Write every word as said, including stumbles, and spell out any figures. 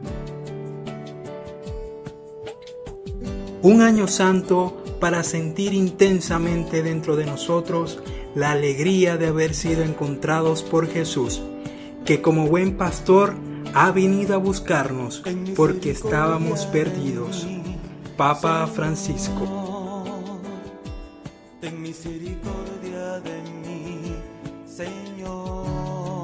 Un año santo para sentir intensamente dentro de nosotros la alegría de haber sido encontrados por Jesús, que como buen pastor ha venido a buscarnos porque estábamos perdidos. Papa Francisco. Ten misericordia de mí, Señor.